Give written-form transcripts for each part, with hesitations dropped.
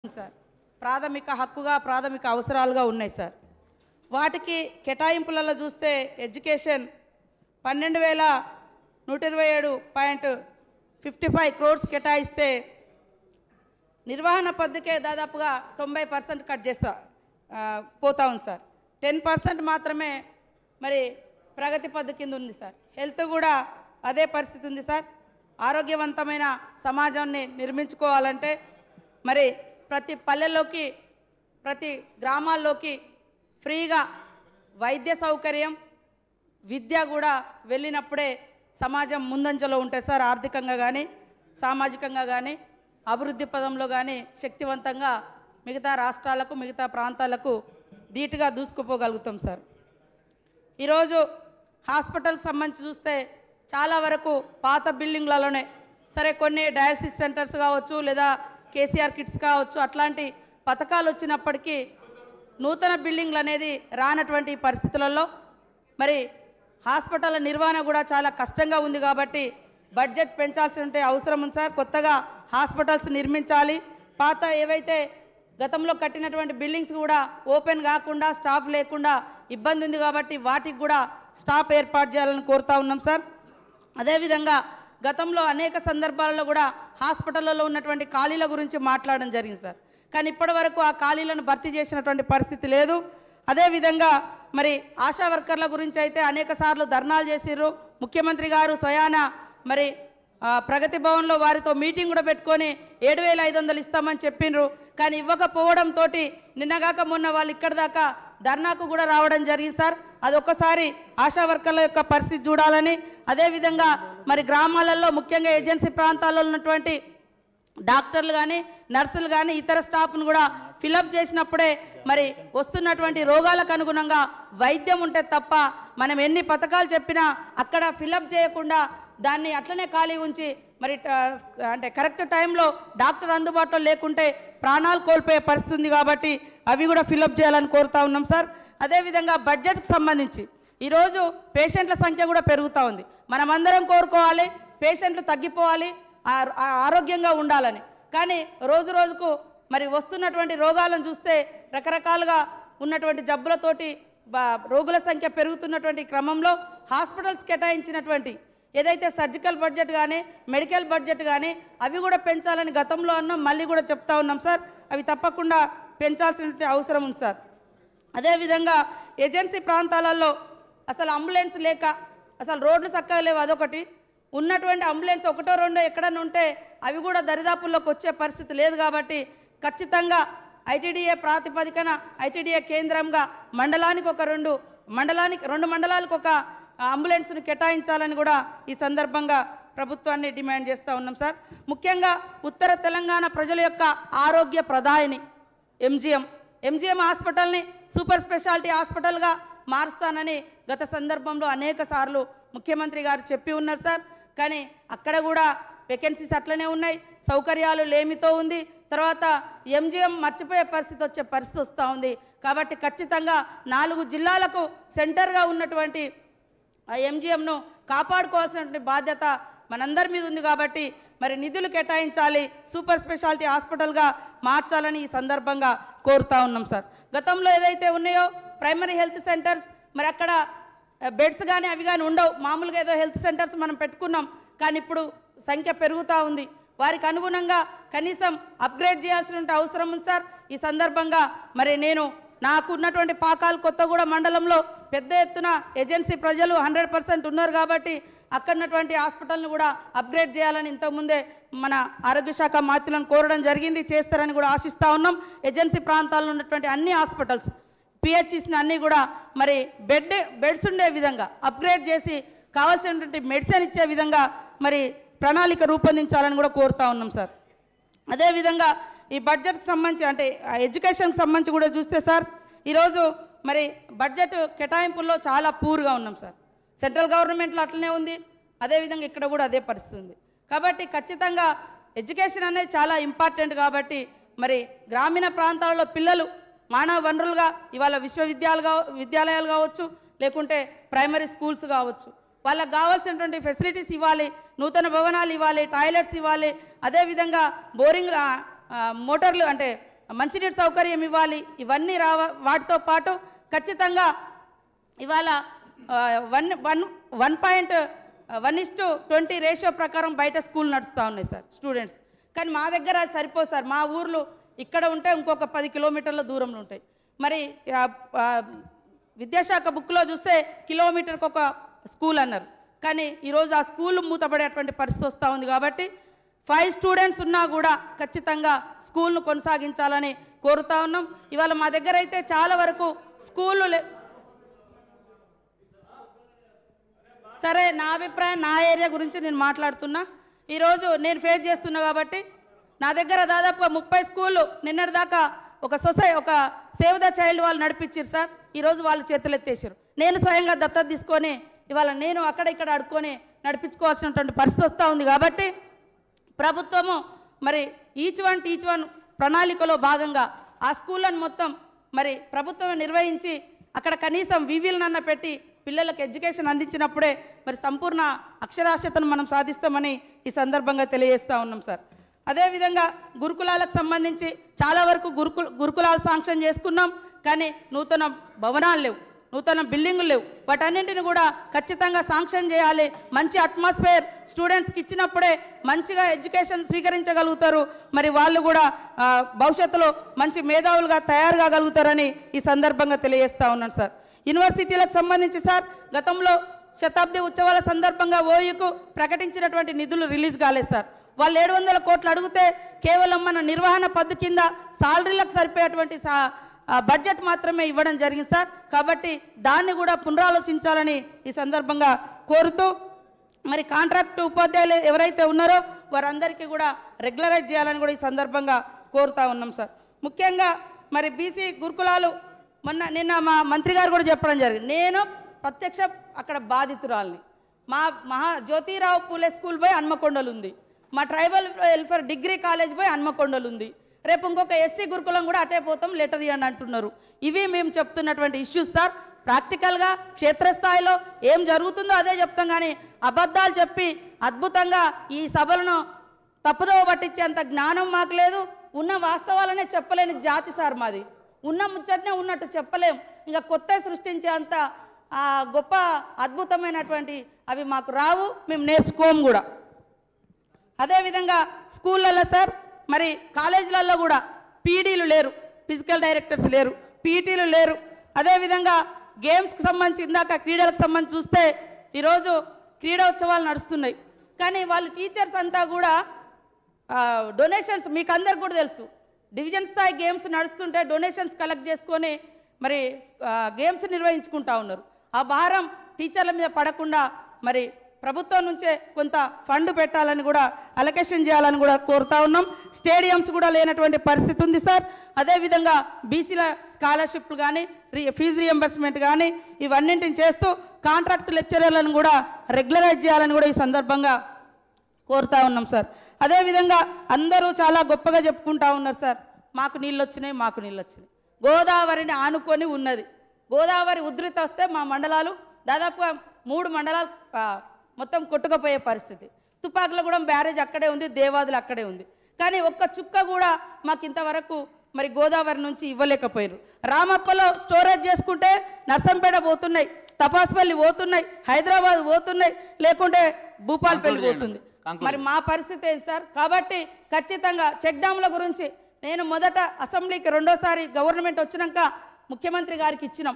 Sir ప్రాథమిక హక్కుగా ప్రాథమిక అవసరాలుగా ఉన్నాయి సార్. వాటికి కేటాయింపులలో చూస్తే ఎడ్యుకేషన్ 12,127.55 crores కేటాయిస్తే నిర్వహణ పద్ధతికే దాదాపుగా 90% కట్ చేస్తా పోతా ఉంది సార్. 10% మాత్రమే మరి ప్రగతి పద్ధతి కింద ఉంది సార్. హెల్త్ కూడా అదే పరిస్థితి ఉంది సార్. ఆరోగ్యవంతమైన సమాజాన్ని నిర్మించుకోవాలంటే మరి ప్రతి పల్లెల్లోకి ప్రతి గ్రామాల్లోకి ఫ్రీగా వైద్య సౌకర్యం విద్య కూడా వెళ్ళినప్పుడే సమాజం ముందంజలో ఉంటుంది సార్. ఆర్థికంగా కానీ సామాజికంగా కానీ అభివృద్ధి పదంలో కానీ శక్తివంతంగా మిగతా రాష్ట్రాలకు మిగతా ప్రాంతాలకు ధీటుగా దూసుకుపోగలుగుతాం సార్. ఈరోజు హాస్పిటల్కి సంబంధించి చూస్తే చాలా వరకు పాత బిల్డింగ్లలోనే సరే కొన్ని డయాలసిస్ సెంటర్స్ కావచ్చు లేదా కేసీఆర్ కిట్స్ కావచ్చు అట్లాంటి పథకాలు వచ్చినప్పటికీ నూతన బిల్డింగ్లు అనేది రానటువంటి పరిస్థితులలో మరి హాస్పిటల్ నిర్వహణ కూడా చాలా కష్టంగా ఉంది కాబట్టి బడ్జెట్ పెంచాల్సిన అవసరం ఉంది సార్. కొత్తగా హాస్పిటల్స్ నిర్మించాలి. పాత ఏవైతే గతంలో కట్టినటువంటి బిల్డింగ్స్ కూడా ఓపెన్ కాకుండా స్టాఫ్ లేకుండా ఇబ్బంది ఉంది కాబట్టి వాటికి కూడా స్టాఫ్ ఏర్పాటు చేయాలని కోరుతా ఉన్నాం సార్. అదేవిధంగా గతంలో అనేక సందర్భాలలో కూడా హాస్పిటల్లో ఉన్నటువంటి ఖాళీల గురించి మాట్లాడడం జరిగింది సార్. కానీ ఇప్పటి వరకు ఆ ఖాళీలను భర్తీ చేసినటువంటి పరిస్థితి లేదు. అదేవిధంగా మరి ఆశా వర్కర్ల గురించి అయితే అనేక సార్లు ధర్నాలు చేసిర్రు. ముఖ్యమంత్రి గారు స్వయాన మరి ప్రగతి భవన్లో వారితో మీటింగ్ కూడా పెట్టుకొని 7,500 ఇస్తామని చెప్పిండ్రు. కానీ ఇవ్వకపోవడంతో నిన్నగాక మొన్న వాళ్ళు ఇక్కడ దాకా ధర్నాకు కూడా రావడం జరిగింది సార్. అదొక్కసారి ఆశా వర్కర్ల యొక్క పరిస్థితి చూడాలని, అదేవిధంగా మరి గ్రామాలలో ముఖ్యంగా ఏజెన్సీ ప్రాంతాల్లో ఉన్నటువంటి డాక్టర్లు కానీ నర్సులు కానీ ఇతర స్టాఫ్ను కూడా ఫిలప్ చేసినప్పుడే మరి వస్తున్నటువంటి రోగాలకు అనుగుణంగా వైద్యం ఉంటే తప్ప మనం ఎన్ని పథకాలు చెప్పినా అక్కడ ఫిలప్ చేయకుండా దాన్ని అట్లనే ఖాళీ ఉంచి మరి అంటే కరెక్ట్ టైంలో డాక్టర్ అందుబాటులో లేకుంటే ప్రాణాలు కోల్పోయే పరిస్థితి ఉంది కాబట్టి అవి కూడా ఫిలప్ చేయాలని కోరుతా ఉన్నాం సార్. అదేవిధంగా బడ్జెట్కి సంబంధించి ఈరోజు పేషెంట్ల సంఖ్య కూడా పెరుగుతూ ఉంది. మనమందరం కోరుకోవాలి పేషెంట్లు తగ్గిపోవాలి, ఆరోగ్యంగా ఉండాలని. కానీ రోజు రోజుకు మరి వస్తున్నటువంటి రోగాలను చూస్తే రకరకాలుగా ఉన్నటువంటి జబ్బులతోటి రోగుల సంఖ్య పెరుగుతున్నటువంటి క్రమంలో హాస్పిటల్స్ కేటాయించినటువంటి ఏదైతే సర్జికల్ బడ్జెట్ కానీ మెడికల్ బడ్జెట్ కానీ అవి కూడా పెంచాలని గతంలో అన్నాం, మళ్ళీ కూడా చెప్తా ఉన్నాం సార్. అవి తప్పకుండా పెంచాల్సిన అవసరం ఉంది సార్. అదేవిధంగా ఏజెన్సీ ప్రాంతాలలో అసలు అంబులెన్స్ లేక అసలు రోడ్లు చక్కగా లేవు, అదొకటి. ఉన్నటువంటి అంబులెన్స్ ఒకటో రెండో ఎక్కడన్నా ఉంటే అవి కూడా దరిదాపుల్లోకి వచ్చే పరిస్థితి లేదు కాబట్టి ఖచ్చితంగా ఐటీడీఏ ప్రాతిపదికన ఐటీడీఏ కేంద్రంగా మండలానికి రెండు మండలాలకు ఒక అంబులెన్స్ను కేటాయించాలని కూడా ఈ సందర్భంగా ప్రభుత్వాన్ని డిమాండ్ చేస్తూ ఉన్నాం సార్. ముఖ్యంగా ఉత్తర తెలంగాణ ప్రజల యొక్క ఆరోగ్య ప్రదాయిని ఎంజిఎం హాస్పిటల్ని సూపర్ స్పెషాలిటీ హాస్పిటల్గా మారుస్తానని గత సందర్భంలో అనేక సార్లు ముఖ్యమంత్రి గారు చెప్పి ఉన్నారు సార్. కానీ అక్కడ కూడా వేకెన్సీస్ అట్లనే ఉన్నాయి, సౌకర్యాలు లేమితో ఉంది. తర్వాత ఎంజిఎం మర్చిపోయే పరిస్థితి వచ్చే పరిస్థితి వస్తూ ఉంది. కాబట్టి ఖచ్చితంగా 4 జిల్లాలకు సెంటర్గా ఉన్నటువంటి ఆ ఎంజిఎంను కాపాడుకోవాల్సినటువంటి బాధ్యత మనందరి మీద ఉంది. కాబట్టి మరి నిధులు కేటాయించాలి, సూపర్ స్పెషాలిటీ హాస్పిటల్గా మార్చాలని ఈ సందర్భంగా కోరుతా ఉన్నాం సార్. గతంలో ఏదైతే ఉన్నాయో ప్రైమరీ హెల్త్ సెంటర్స్ మరి అక్కడ బెడ్స్ కానీ అవి కానీ ఉండవు. మామూలుగా ఏదో హెల్త్ సెంటర్స్ మనం పెట్టుకున్నాం, కానీ ఇప్పుడు సంఖ్య పెరుగుతూ ఉంది. వారికి అనుగుణంగా కనీసం అప్గ్రేడ్ చేయాల్సిన అవసరం ఉంది సార్. ఈ సందర్భంగా మరి నేను నాకు ఉన్నటువంటి పాకాల కొత్తగూడ మండలంలో పెద్ద ఎత్తున ఏజెన్సీ ప్రజలు 100% ఉన్నారు కాబట్టి అక్కడ ఉన్నటువంటి హాస్పిటల్ను కూడా అప్గ్రేడ్ చేయాలని ఇంతకుముందే మన ఆరోగ్య శాఖ మంత్రులను కోరడం జరిగింది, చేస్తారని కూడా ఆశిస్తూ ఉన్నాం. ఏజెన్సీ ప్రాంతాల్లో ఉన్నటువంటి అన్ని హాస్పిటల్స్ పిహెచ్సిస్ని అన్నీ కూడా మరి బెడ్స్ ఉండే విధంగా అప్గ్రేడ్ చేసి కావాల్సినటువంటి మెడిసిన్ ఇచ్చే విధంగా మరి ప్రణాళిక రూపొందించాలని కూడా కోరుతా ఉన్నాం సార్. అదేవిధంగా ఈ బడ్జెట్కి సంబంధించి అంటే ఎడ్యుకేషన్కి సంబంధించి కూడా చూస్తే సార్ ఈరోజు మరి బడ్జెట్ కేటాయింపుల్లో చాలా పూర్గా ఉన్నాం సార్. సెంట్రల్ గవర్నమెంట్లో అట్లనే ఉంది, అదేవిధంగా ఇక్కడ కూడా అదే పరిస్థితి ఉంది. కాబట్టి ఖచ్చితంగా ఎడ్యుకేషన్ అనేది చాలా ఇంపార్టెంట్. కాబట్టి మరి గ్రామీణ ప్రాంతాలలో పిల్లలు మానవ వనరులుగా ఇవాళ విద్యాలయాలు కావచ్చు, లేకుంటే ప్రైమరీ స్కూల్స్ కావచ్చు, వాళ్ళకి కావాల్సినటువంటి ఫెసిలిటీస్ ఇవ్వాలి, నూతన భవనాలు ఇవ్వాలి, టాయిలెట్స్ ఇవ్వాలి, అదేవిధంగా బోరింగ్ మోటార్లు అంటే మంచినీటి సౌకర్యం ఇవ్వాలి. ఇవన్నీ వాటితో పాటు ఖచ్చితంగా ఇవాళ 1:20 రేషియో ప్రకారం బయట స్కూల్ నడుస్తూ ఉన్నాయి సార్ స్టూడెంట్స్. కానీ మా దగ్గర అది సరిపోదు సార్. మా ఊర్లో ఇక్కడ ఉంటే ఇంకొక 10 కిలోమీటర్ల దూరంలో ఉంటాయి. మరి విద్యాశాఖ బుక్లో చూస్తే కిలోమీటర్కి ఒక స్కూల్ అన్నారు. కానీ ఈరోజు ఆ స్కూల్ మూతపడేటువంటి పరిస్థితి వస్తూ ఉంది. కాబట్టి 5 స్టూడెంట్స్ ఉన్నా కూడా ఖచ్చితంగా స్కూల్ను కొనసాగించాలని కోరుతా ఉన్నాం. ఇవాళ మా దగ్గర అయితే చాలా వరకు స్కూళ్ళు సరే, నా అభిప్రాయం నా ఏరియా గురించి నేను మాట్లాడుతున్నా. ఈరోజు నేను ఫేస్ చేస్తున్నా కాబట్టి నా దగ్గర దాదాపుగా 30 స్కూళ్ళు నిన్నటిదాకా ఒక సేవ్ ద చైల్డ్ వాళ్ళు నడిపించారు సార్. ఈరోజు వాళ్ళు చేతులు ఎత్తేసారు. నేను స్వయంగా దత్తత తీసుకొని ఇవాళ నేను అక్కడ ఇక్కడ అడుక్కొని నడిపించుకోవాల్సినటువంటి పరిస్థితి వస్తూ ఉంది. కాబట్టి ప్రభుత్వము మరి ఈచ్ వన్ ప్రణాళికలో భాగంగా ఆ స్కూళ్ళను మొత్తం మరి ప్రభుత్వం నిర్వహించి అక్కడ కనీసం వివిలనన్న పెట్టి పిల్లలకు ఎడ్యుకేషన్ అందించినప్పుడే మరి సంపూర్ణ అక్షరాస్యతను మనం సాధిస్తామని ఈ సందర్భంగా తెలియజేస్తూ ఉన్నాం సార్. అదేవిధంగా గురుకులాలకు సంబంధించి చాలా వరకు గురుకులాలు శాంక్షన్ చేసుకున్నాం. కానీ నూతన భవనాలు లేవు, నూతన బిల్డింగులు లేవు. వాటన్నింటిని కూడా ఖచ్చితంగా శాంక్షన్ చేయాలి. మంచి అట్మాస్ఫియర్ స్టూడెంట్స్కి ఇచ్చినప్పుడే మంచిగా ఎడ్యుకేషన్ స్వీకరించగలుగుతారు. మరి వాళ్ళు కూడా భవిష్యత్తులో మంచి మేధావులుగా తయారు కాగలుగుతారని ఈ సందర్భంగా తెలియజేస్తూ ఉన్నాను సార్. యూనివర్సిటీలకు సంబంధించి సార్ గతంలో శతాబ్ది ఉత్సవాల సందర్భంగా ఓయూకు ప్రకటించినటువంటి నిధులు రిలీజ్ కాలేదు సార్. వాళ్ళు 700 కోట్లు అడిగితే కేవలం మన నిర్వహణ పద్దు కింద సాలరీలకు సరిపోయేటువంటి బడ్జెట్ మాత్రమే ఇవ్వడం జరిగింది సార్. కాబట్టి దాన్ని కూడా పునరాలోచించాలని ఈ సందర్భంగా కోరుతూ మరి కాంట్రాక్ట్ ఉపాధ్యాయులు ఎవరైతే ఉన్నారో వారందరికీ కూడా రెగ్యులరైజ్ చేయాలని కూడా ఈ సందర్భంగా కోరుతా ఉన్నాం సార్. ముఖ్యంగా మరి బీసీ గురుకులాలు నిన్న మా మంత్రి గారు కూడా చెప్పడం జరిగింది. నేను ప్రత్యక్ష అక్కడ బాధితురాలని. మా జ్యోతిరావు పూలే స్కూల్ పోయి హన్మకొండలు ఉంది, మా ట్రైబల్ వెల్ఫేర్ డిగ్రీ కాలేజ్ పోయి హన్మకొండలు ఉంది. రేపు ఇంకొక ఎస్సీ గురుకులం కూడా అటే పోతాం లెటర్ ఇవ్వండి అంటున్నారు. ఇవి మేము చెప్తున్నటువంటి ఇష్యూస్ సార్. ప్రాక్టికల్గా క్షేత్రస్థాయిలో ఏం జరుగుతుందో అదే చెప్తాం. కానీ అబద్ధాలు చెప్పి అద్భుతంగా ఈ సభలను తప్పుదోవ పట్టించేంత జ్ఞానం మాకు లేదు. ఉన్న వాస్తవాలనే చెప్పలేని జాతి సార్ మాది. ఉన్న ముచ్చటనే ఉన్నట్టు చెప్పలేం. ఇంకా కొత్త సృష్టించే అంత గొప్ప అద్భుతమైనటువంటి అవి మాకు రావు, మేము నేర్చుకోము కూడా. అదేవిధంగా స్కూళ్ళల్లో సార్ మరి కాలేజీలలో కూడా పీడీలు లేరు, ఫిజికల్ డైరెక్టర్స్ లేరు, పీటీలు లేరు. అదేవిధంగా గేమ్స్కి సంబంధించి ఇందాక క్రీడలకు సంబంధించి చూస్తే ఈరోజు క్రీడోత్సవాలు నడుస్తున్నాయి. కానీ వాళ్ళు టీచర్స్ అంతా కూడా డొనేషన్స్ మీకు అందరికి కూడా తెలుసు, డివిజన్ స్థాయి గేమ్స్ నడుస్తుంటే డొనేషన్స్ కలెక్ట్ చేసుకొని మరి గేమ్స్ నిర్వహించుకుంటా ఉన్నారు. ఆ భారం టీచర్ల మీద పడకుండా మరి ప్రభుత్వం నుంచే కొంత ఫండ్ పెట్టాలని కూడా అలొకేషన్ చేయాలని కూడా కోరుతా ఉన్నాం. స్టేడియంస్ కూడా లేనటువంటి పరిస్థితి ఉంది సార్. అదేవిధంగా బీసీల స్కాలర్షిప్లు కానీ ఫీజు రియంబర్స్మెంట్ కానీ ఇవన్నింటిని చేస్తూ కాంట్రాక్ట్ లెక్చరర్లను కూడా రెగ్యులరైజ్ చేయాలని కూడా ఈ సందర్భంగా కోరుతా ఉన్నాం సార్. అదేవిధంగా అందరూ చాలా గొప్పగా చెప్పుకుంటా ఉన్నారు సార్, మాకు నీళ్ళు వచ్చినాయి, మాకు నీళ్ళు వచ్చినాయి. గోదావరిని ఆనుకొని ఉన్నది. గోదావరి ఉధృతి వస్తే మా మండలాలు దాదాపుగా 3 మండలాలు మొత్తం కొట్టుకుపోయే పరిస్థితి. తుపాకులగూడెం బ్యారేజ్ అక్కడే ఉంది, దేవాదులు అక్కడే ఉంది. కానీ ఒక్క చుక్క కూడా మాకు ఇంతవరకు మరి గోదావరి నుంచి ఇవ్వలేకపోయారు. రామప్పలో స్టోరేజ్ చేసుకుంటే నర్సంపేట పోతున్నాయి, తపాస్పల్లి పోతున్నాయి, హైదరాబాద్ పోతున్నాయి, లేకుంటే భూపాల్పల్లి పోతుంది. మరి మా పరిస్థితి ఏంటి సార్? కాబట్టి ఖచ్చితంగా చెక్ డ్యామ్ల గురించి నేను మొదట అసెంబ్లీకి రెండోసారి గవర్నమెంట్ వచ్చినాక ముఖ్యమంత్రి గారికి ఇచ్చినాం.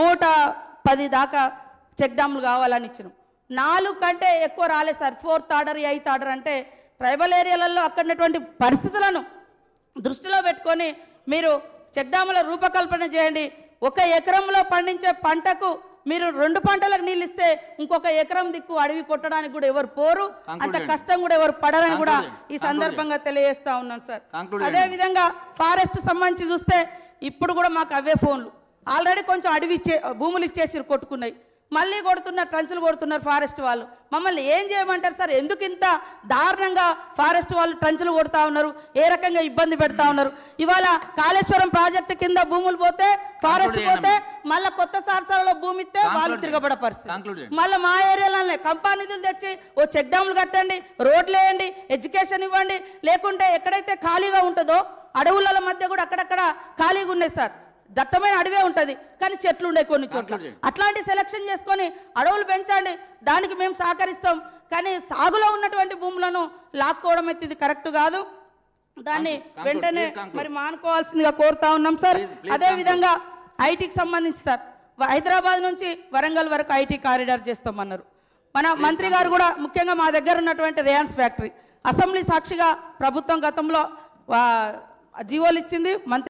110 దాకా చెక్ డ్యామ్లు కావాలని ఇచ్చినాం. 4 కంటే ఎక్కువ రాలేదు sir. 4th order 8th order అంటే ట్రైబల్ ఏరియాలలో అక్కడటువంటి పరిస్థితులను దృష్టిలో పెట్టుకొని మీరు చెక్ డ్యాముల రూపకల్పన చేయండి. 1 ఎకరంలో పండించే పంటకు మీరు 2 పంటలకు నీళ్ళు ఇస్తే ఇంకొక ఎకరం దిక్కు అడవి కొట్టడానికి కూడా ఎవరు పోరు, అంత కష్టం కూడా ఎవరు పడరని కూడా ఈ సందర్భంగా తెలియజేస్తా ఉన్నాను సార్. అదేవిధంగా ఫారెస్ట్ సంబంధించి చూస్తే ఇప్పుడు కూడా మాకు అవే ఫోన్లు. ఆల్రెడీ కొంచెం అడవి భూములు ఇచ్చేసి కొట్టుకున్నాయి, మళ్ళీ కొడుతున్నారు, ట్రంచులు కొడుతున్నారు ఫారెస్ట్ వాళ్ళు. మమ్మల్ని ఏం చేయమంటారు సార్? ఎందుకు ఇంత దారుణంగా ఫారెస్ట్ వాళ్ళు ట్రంచులు కొడుతూ ఉన్నారు, ఏ రకంగా ఇబ్బంది పెడతా ఉన్నారు? ఇవాళ కాళేశ్వరం ప్రాజెక్టు కింద భూములు పోతే, ఫారెస్ట్ పోతే మళ్ళీ కొత్త సారసాలలో భూమి ఇస్తే వాళ్ళు తిరగబడే పరిస్థితి. మళ్ళీ మా ఏరియాలోనే కంపా నిధులు తెచ్చి ఓ చెక్ డ్యాములు కట్టండి, రోడ్లు వేయండి, ఎడ్యుకేషన్ ఇవ్వండి, లేకుంటే ఎక్కడైతే ఖాళీగా ఉంటుందో అడవుల మధ్య కూడా అక్కడక్కడ ఖాళీగా ఉన్నాయి సార్. దట్టమైన అడవే ఉంటుంది కానీ చెట్లు ఉండే కొన్ని చోట్ల. అట్లాంటి సెలక్షన్ చేసుకొని అడవులు పెంచండి, దానికి మేము సహకరిస్తాం. కానీ సాగులో ఉన్నటువంటి భూములను లాక్కోవడం అయితే ఇది కరెక్ట్ కాదు. దాన్ని వెంటనే మరి మానుకోవాల్సిందిగా కోరుతా ఉన్నాం సార్. అదేవిధంగా ఐటీకి సంబంధించి సార్, హైదరాబాద్ నుంచి వరంగల్ వరకు ఐటీ కారిడార్ చేస్తామన్నారు. మన మంత్రి గారు కూడా ముఖ్యంగా మా దగ్గర ఉన్నటువంటి రేయాన్స్ ఫ్యాక్టరీ అసెంబ్లీ సాక్షిగా ప్రభుత్వం గతంలో జీవోలు ఇచ్చింది. మంత్రి